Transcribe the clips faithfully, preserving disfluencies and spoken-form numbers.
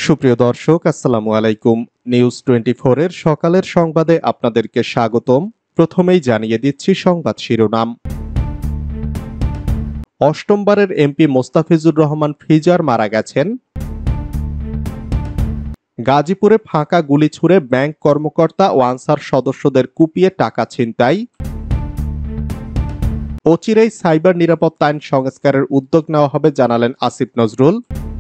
সুপ্রিয় দর্শক, আসসালামু আলাইকুম। নিউজ টোয়েন্টি ফোর এর সকালের সংবাদে আপনাদেরকে স্বাগতম। প্রথমেই জানিয়ে দিচ্ছি সংবাদ শিরোনাম। অষ্টমবারের এমপি মোস্তাফিজুর রহমান ফিজার মারা গেছেন। গাজীপুরে ফাঁকা গুলি ছুড়ে ব্যাংক কর্মকর্তা ও আনসার সদস্যদের কুপিয়ে টাকা ছিনতাই। অচিরেই সাইবার নিরাপত্তা আইন সংস্কারের উদ্যোগ নেওয়া হবে জানালেন আসিফ নজরুল।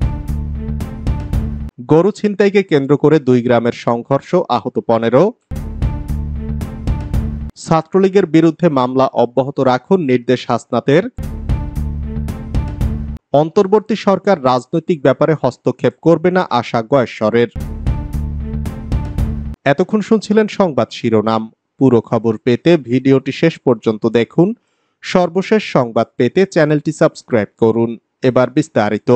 গরু ছিনতাইকে কেন্দ্র করে দুই গ্রামের সংঘর্ষ, আহত পনেরো। ছাত্রলীগের বিরুদ্ধে মামলা অব্যাহত রাখুন নির্দেশ হাসনাতের। অন্তর্বর্তী সরকার রাজনৈতিক ব্যাপারে হস্তক্ষেপ করবে না, আশা গয়েশ্বরের। এতক্ষণ শুনছিলেন সংবাদ শিরোনাম। পুরো খবর পেতে ভিডিওটি শেষ পর্যন্ত দেখুন। সর্বশেষ সংবাদ পেতে চ্যানেলটি সাবস্ক্রাইব করুন। এবার বিস্তারিত।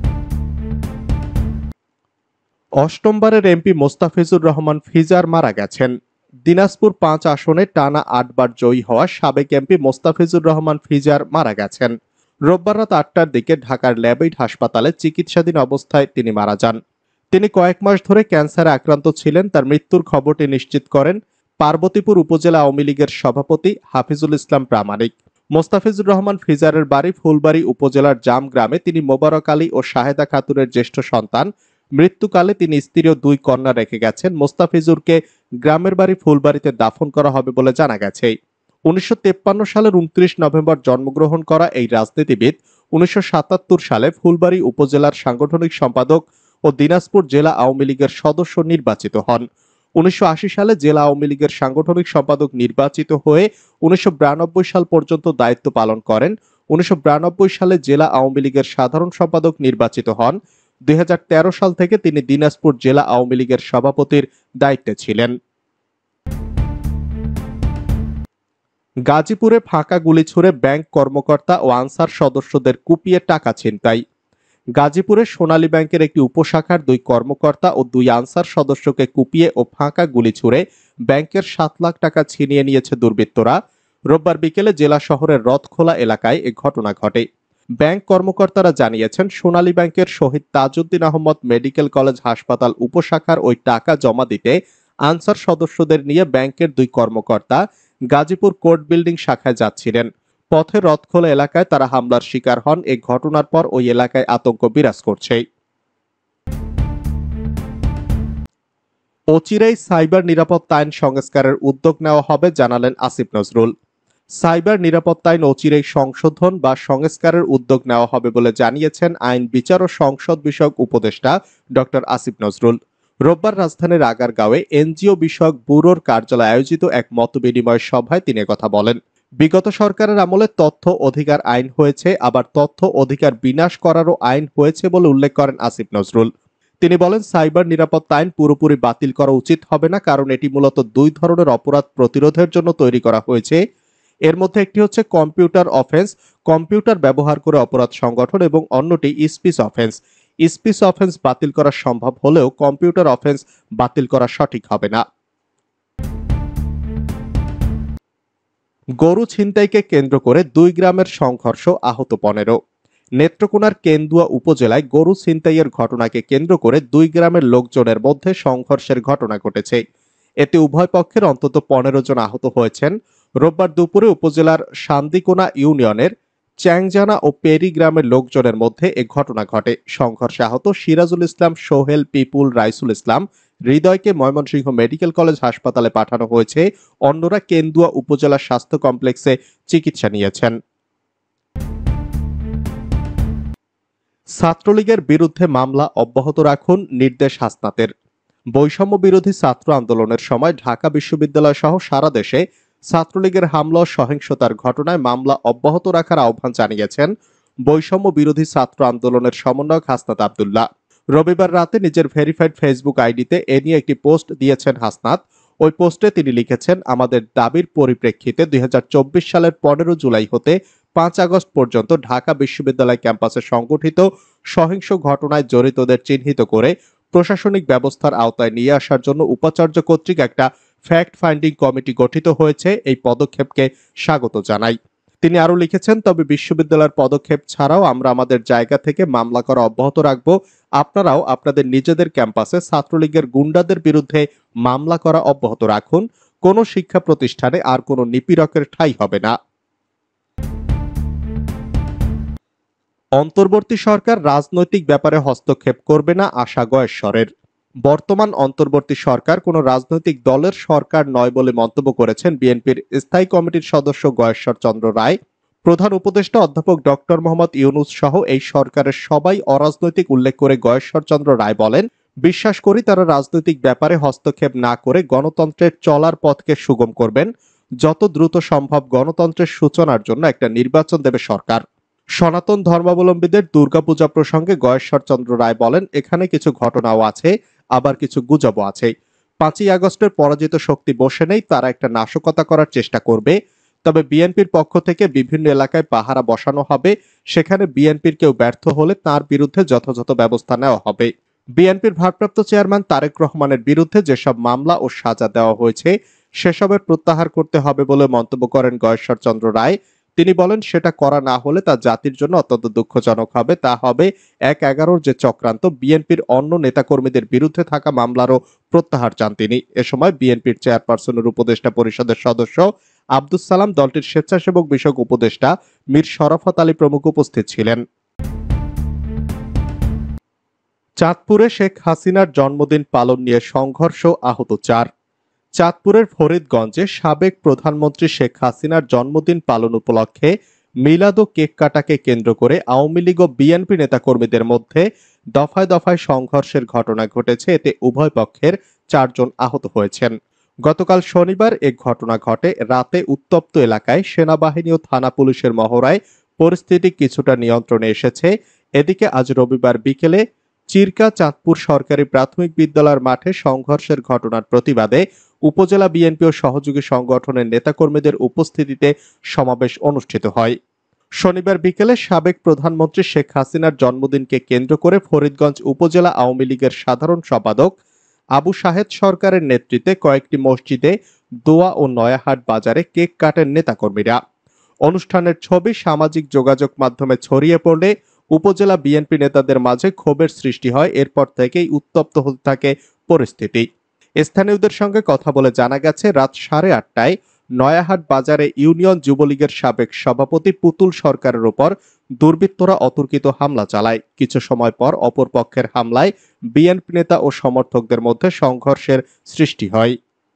অষ্টমবারের এমপি মোস্তাফিজুর রহমান ফিজার মারা গেছেন। দিনাজপুর পাঁচ আসনে টানা আটবার জয়ী হওয়া সাবেক এমপি মোস্তাফিজুর রহমান ফিজার মারা গেছেন। রোববার রাত আটটার দিকে ঢাকার ল্যাবইড হাসপাতালে চিকিৎসাধীন অবস্থায় তিনি মারা যান। তিনি কয়েক মাস ধরে ক্যান্সারে আক্রান্ত ছিলেন। তার মৃত্যুর খবরটি নিশ্চিত করেন পার্বতীপুর উপজেলা আওয়ামী লীগের সভাপতি হাফিজুল ইসলাম প্রামাণিক। মোস্তাফিজুর রহমান ফিজারের বাড়ি ফুলবাড়ী উপজেলার জাম গ্রামে। তিনি মোবারক আলী ও শাহেদা খাতুনের জ্যেষ্ঠ সন্তান। মৃত্যুকালে তিনি স্ত্রী ও দুই কন্যা রেখে গেছেন। মোস্তাফিজুরকে গ্রামের বাড়ি ফুলবাড়িতে দাফন করা হবে বলে জানা গেছে। উনিশশো তেপ্পান্ন সালের উনত্রিশ নভেম্বর জন্মগ্রহণ করা এই রাজনীতিবিদ উনিশশো সাতাত্তর সালে ফুলবাড়ী উপজেলার সাংগঠনিক সম্পাদক ও দিনাজপুর জেলা আওয়ামী লীগের সদস্য নির্বাচিত হন। উনিশশো আশি সালে জেলা আওয়ামী লীগের সাংগঠনিক সম্পাদক নির্বাচিত হয়ে উনিশশো বিরানব্বই সাল পর্যন্ত দায়িত্ব পালন করেন। উনিশশো বিরানব্বই সালে জেলা আওয়ামী লীগের সাধারণ সম্পাদক নির্বাচিত হন। দুই হাজার তেরো সাল থেকে তিনি দিনাজপুর জেলা আওয়ামী লীগের সভাপতির দায়িত্বে ছিলেন। গাজীপুরে ফাঁকা গুলি ছুড়ে ব্যাংক কর্মকর্তা ও আনসার সদস্যদের কুপিয়ে টাকা ছিনতাই। গাজীপুরে সোনালী ব্যাংকের একটি উপশাখার দুই কর্মকর্তা ও দুই আনসার সদস্যকে কুপিয়ে ও ফাঁকা গুলি ছুড়ে ব্যাংকের সাত লাখ টাকা ছিনিয়ে নিয়েছে দুর্বৃত্তরা। রোববার বিকেলে জেলা শহরের রথখোলা এলাকায় এ ঘটনা ঘটে। ব্যাংক কর্মকর্তারা জানিয়েছেন, সোনালী ব্যাংকের শহীদ তাজউদ্দিন আহমদ মেডিকেল কলেজ হাসপাতাল উপশাখার ওই টাকা জমা দিতে আনসার সদস্যদের নিয়ে ব্যাংকের দুই কর্মকর্তা গাজীপুর কোর্ট বিল্ডিং শাখায় যাচ্ছিলেন। পথে রথখোলা এলাকায় তারা হামলার শিকার হন। এই ঘটনার পর ওই এলাকায় আতঙ্ক বিরাজ করছে। অচিরেই সাইবার নিরাপত্তা আইন সংস্কারের উদ্যোগ নেওয়া হবে জানালেন আসিফ নজরুল। সাইবার নিরাপত্তা আইন অচিরেই সংশোধন বা সংস্কারের উদ্যোগ নেওয়া হবে বলে জানিয়েছেন আইন বিচার ও সংসদ বিষয়ক উপদেষ্টা ডক্টর আসিফ নজরুল। রোববার রাজধানীর আগারগাঁওয়ে এনজিও বিষয়ক ব্যুরোর কার্যালয়ে আয়োজিত এক মতবিনিময় সভায় তিনি কথা বলেন। বিগত সরকারের আমলে তথ্য অধিকার আইন হয়েছে, আবার তথ্য অধিকার বিনাশ করারও আইন হয়েছে বলে উল্লেখ করেন আসিফ নজরুল। তিনি বলেন, সাইবার নিরাপত্তা আইন পুরোপুরি বাতিল করা উচিত হবে না, কারণ এটি মূলত দুই ধরনের অপরাধ প্রতিরোধের জন্য তৈরি করা হয়েছে। এর মধ্যে একটি হচ্ছে কম্পিউটার অফেন্স, কম্পিউটার ব্যবহার করে অপরাধ সংগঠন, এবং অন্যটি স্পিচ অফেন্স। স্পিচ অফেন্স বাতিল করা সম্ভব হলেও কম্পিউটার অফেন্স বাতিল করা সঠিক হবে না। গরু ছিনতাইকে কেন্দ্র করে দুই গ্রামের সংঘর্ষ, আহত পনেরো। নেত্রকোনার কেন্দুয়া উপজেলায় গরু ছিনতাইয়ের ঘটনাকে কেন্দ্র করে দুই গ্রামের লোকজনের মধ্যে সংঘর্ষের ঘটনা ঘটেছে। এতে উভয় পক্ষের অন্তত পনেরো জন আহত হয়েছেন। রোববার দুপুরে উপজেলার শান্দিকোনা ইউনিয়নের চ্যাংজানা ও পেরি গ্রামের লোকজনের মধ্যে এ ঘটনা ঘটে। সংঘর্ষে আহত সিরাজুল ইসলাম, সোহেল, পিপুল, রাইসুল ইসলাম, হৃদয়কে ময়মনসিংহ মেডিকেল কলেজ হাসপাতালে পাঠানো হয়েছে। অন্যরা কেন্দুয়া উপজেলা স্বাস্থ্য কমপ্লেক্সে চিকিৎসা নিয়েছেন। ছাত্রলীগের বিরুদ্ধে মামলা অব্যাহত রাখুন নির্দেশ হাসনাতের। বৈষম্য বিরোধী ছাত্র আন্দোলনের সময় ঢাকা বিশ্ববিদ্যালয় সহ সারা দেশে ছাত্রলীগের হামলা ও সহিংসতার ঘটনায় মামলা অব্যাহত রাখার আহ্বান জানিয়েছেন বৈষম্য বিরোধী ছাত্র আন্দোলনের সমন্বয়ক হাসনাত আব্দুল্লাহ। রবিবার রাতে নিজের ভেরিফাইড ফেসবুক আইডিতে এ নিয়ে একটি পোস্ট দিয়েছেন হাসনাত। ওই পোস্টে তিনি লিখেছেন, আমাদের দাবির পরিপ্রেক্ষিতে দুই হাজার চব্বিশ সালের পনেরো জুলাই হতে পাঁচ আগস্ট পর্যন্ত ঢাকা বিশ্ববিদ্যালয় ক্যাম্পাসে সংগঠিত সহিংস ঘটনায় জড়িতদের চিহ্নিত করে প্রশাসনিক ব্যবস্থার আওতায় নিয়ে আসার জন্য উপাচার্য কর্তৃক একটা ফ্যাক্ট ফাইন্ডিং কমিটি গঠিত হয়েছে। এই পদক্ষেপকে স্বাগত জানাই। তিনি আরো লিখেছেন, তবে বিশ্ববিদ্যালয়ের পদক্ষেপ ছাড়াও আমরা আমাদের জায়গা থেকে মামলা করা অব্যাহত রাখব। আপনারাও আপনাদের নিজেদের ক্যাম্পাসে ছাত্রলীগের গুন্ডাদের বিরুদ্ধে মামলা করা অব্যাহত রাখুন। কোনো শিক্ষা প্রতিষ্ঠানে আর কোনো নিপীড়কের ঠাঁই হবে না। অন্তর্বর্তী সরকার রাজনৈতিক ব্যাপারে হস্তক্ষেপ করবে না, আশা গয়েশ্বরের। বর্তমান অন্তর্বর্তী সরকার কোনো রাজনৈতিক দলের সরকার নয় বলে মন্তব্য করেছেন বিএনপির স্থায়ী কমিটির সদস্য গয়েশ্বর চন্দ্র রায়। প্রধান উপদেষ্টা অধ্যাপক ডক্টর মোহাম্মদ ইউনূস সহ এই সরকারের সবাই অরাজনৈতিক উল্লেখ করে গয়েশ্বর চন্দ্র রায় বলেন, বিশ্বাস করি তারা রাজনৈতিক ব্যাপারে হস্তক্ষেপ না করে গণতন্ত্রের চলার পথকে সুগম করবেন। যত দ্রুত সম্ভব গণতন্ত্রের সূচনার জন্য একটা নির্বাচন দেবে সরকার। সনাতন ধর্মাবলম্বীদের দুর্গাপূজা প্রসঙ্গে গয়েশ্বর চন্দ্র রায় বলেন, এখানে কিছু ঘটনাও আছে, আবার কিছু গুজবও আছে। পাঁচই আগস্টের পরাজিত শক্তি বসে নেই, তারা একটা নাশকতা করার চেষ্টা করবে। তবে বিএনপির পক্ষ থেকে বিভিন্ন এলাকায় পাহারা বসানো হবে, সেখানে বিএনপির কেউ ব্যর্থ হলে তার বিরুদ্ধে যথাযথ ব্যবস্থা নেওয়া হবে। বিএনপির ভারপ্রাপ্ত চেয়ারম্যান তারেক রহমানের বিরুদ্ধে যেসব মামলা ও সাজা দেওয়া হয়েছে সেসবের প্রত্যাহার করতে হবে বলে মন্তব্য করেন গয়েশ্বর চন্দ্র রায়। তিনি বলেন, সেটা করা না হলে তা জাতির জন্য অত্যন্ত দুঃখজনক হবে। তা হবে এক এগারোর যে চক্রান্ত, বিএনপির অন্য নেতাকর্মীদের বিরুদ্ধে থাকা মামলারও প্রত্যাহার চান তিনি। এ সময় বিএনপির চেয়ারপারসনের উপদেষ্টা পরিষদের সদস্য আব্দুস সালাম, দলটির স্বেচ্ছাসেবক বিষয়ক উপদেষ্টা মীর শরাফত আলী প্রমুখ উপস্থিত ছিলেন। চাঁদপুরে শেখ হাসিনার জন্মদিন পালন নিয়ে সংঘর্ষ, আহত চার। চাঁদপুরের ফরিদগঞ্জে সাবেক প্রধানমন্ত্রী শেখ হাসিনার জন্মদিন পালন উপলক্ষে মিলাদ ও কেক কাটাকে কেন্দ্র করে আওয়ামী লীগ ও বিএনপি নেতাকর্মীদের মধ্যে দফায় দফায় সংঘর্ষের ঘটনা ঘটেছে। এতে উভয় পক্ষের চারজন আহত হয়েছেন। গতকাল শনিবার এ ঘটনা ঘটে। রাতে উত্তপ্ত এলাকায় সেনাবাহিনী ও থানা পুলিশের মহড়ায় পরিস্থিতি কিছুটা নিয়ন্ত্রণে এসেছে। এদিকে আজ রবিবার বিকেলে চিরকা চাঁদপুর সরকারি প্রাথমিক বিদ্যালয়ের মাঠে সংঘর্ষের ঘটনার প্রতিবাদে উপজেলা বিএনপি ও সহযোগী সংগঠনের নেতাকর্মীদের উপস্থিতিতে সমাবেশ অনুষ্ঠিত হয়। শনিবার বিকেলে সাবেক প্রধানমন্ত্রী শেখ হাসিনার জন্মদিনকে কেন্দ্র করে ফরিদগঞ্জ উপজেলা আওয়ামী লীগের সাধারণ সম্পাদক আবু শাহেদ সরকারের নেতৃত্বে কয়েকটি মসজিদে, দোয়া ও নয়াহাট বাজারে কেক কাটেন নেতাকর্মীরা। অনুষ্ঠানের ছবি সামাজিক যোগাযোগ মাধ্যমে ছড়িয়ে পড়লে উপজেলা বিএনপি নেতাদের মাঝে ক্ষোভের সৃষ্টি হয়। এরপর থেকেই উত্তপ্ত হতে থাকে পরিস্থিতি। স্থানীয়দের সঙ্গে কথা বলে জানা গেছে, রাত সাড়ে আটটায় নয়াহাট বাজারে ইউনিয়ন যুবলীগের সাবেক সভাপতি পুতুল সরকারের উপর দুর্বৃত্তরা অতর্কিত হামলা চালায়। কিছু সময় পর অপর পক্ষের হামলায় বিএনপি নেতা ও সমর্থকদের মধ্যে সংঘর্ষের সৃষ্টি হয়।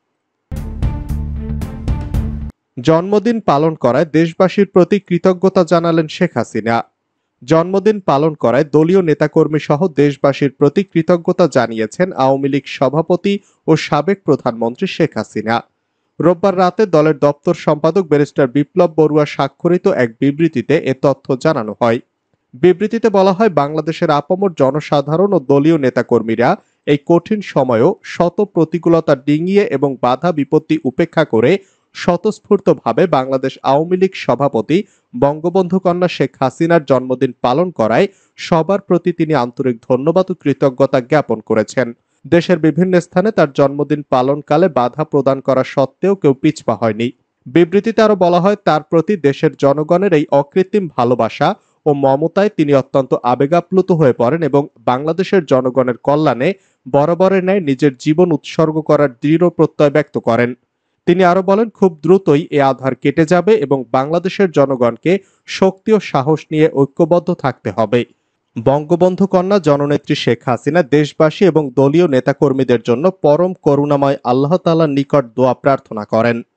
জন্মদিন পালন করায় দেশবাসীর প্রতি কৃতজ্ঞতা জানালেন শেখ হাসিনা। জন্মদিন পালন করায় দলীয় নেতাকর্মী সহ দেশবাসীর প্রতি কৃতজ্ঞতা জানিয়েছেন আওয়ামী লীগ সভাপতি ও সাবেক প্রধানমন্ত্রী শেখ হাসিনা। রোববার রাতে দলের দপ্তর সম্পাদক ব্যারিস্টার বিপ্লব বড়ুয়া স্বাক্ষরিত এক বিবৃতিতে এ তথ্য জানানো হয়। বিবৃতিতে বলা হয়, বাংলাদেশের আপামর জনসাধারণ ও দলীয় নেতাকর্মীরা এই কঠিন সময়েও শত প্রতিকূলতা ডিঙিয়ে এবং বাধা বিপত্তি উপেক্ষা করে স্বতঃস্ফূর্তভাবে বাংলাদেশ আওয়ামী লীগ সভাপতি বঙ্গবন্ধু কন্যা শেখ হাসিনার জন্মদিন পালন করায় সবার প্রতি তিনি আন্তরিক ধন্যবাদ ও কৃতজ্ঞতা জ্ঞাপন করেছেন। দেশের বিভিন্ন স্থানে তার জন্মদিন পালনকালে বাধা প্রদান করা সত্ত্বেও কেউ পিছপা হয়নি। বিবৃতিতে আরো বলা হয়, তার প্রতি দেশের জনগণের এই অকৃত্রিম ভালোবাসা ও মমতায় তিনি অত্যন্ত আবেগাপ্লুত হয়ে পড়েন এবং বাংলাদেশের জনগণের কল্যাণে বরাবরের ন্যায় নিজের জীবন উৎসর্গ করার দৃঢ় প্রত্যয় ব্যক্ত করেন। তিনি আরো বলেন, খুব দ্রুতই এ আধার কেটে যাবে এবং বাংলাদেশের জনগণকে শক্তি ও সাহস নিয়ে ঐক্যবদ্ধ থাকতে হবে। বঙ্গবন্ধু কন্যা জননেত্রী শেখ হাসিনা দেশবাসী এবং দলীয় নেতাকর্মীদের জন্য পরম করুণাময় আল্লাহ তাআলার নিকট দোয়া প্রার্থনা করেন।